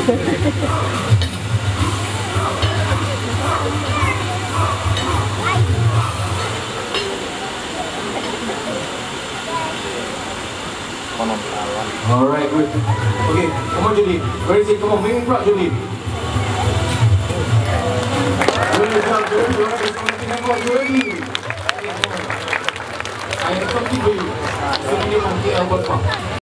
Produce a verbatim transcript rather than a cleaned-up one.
Alright, good. Okay, come on, Julie. Where is it? Come on, bring it back, Julie. Good job, Julie. Alright, there's something about Julie. I have something for you. Something on the elbow.